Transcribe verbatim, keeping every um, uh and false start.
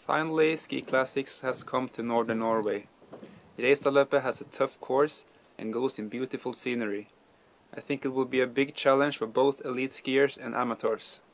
Finally, Ski Classics has come to northern Norway. Reistadløpet has a tough course and goes in beautiful scenery. I think it will be a big challenge for both elite skiers and amateurs.